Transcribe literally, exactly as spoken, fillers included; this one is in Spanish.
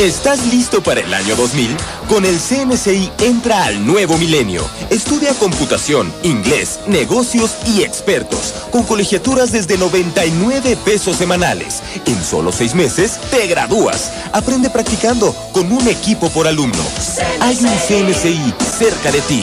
¿Estás listo para el año dos mil? Con el C M C I entra al nuevo milenio. Estudia computación, inglés, negocios y expertos, con colegiaturas desde noventa y nueve pesos semanales. En solo seis meses te gradúas. Aprende practicando con un equipo por alumno. Hay un C M C I cerca de ti.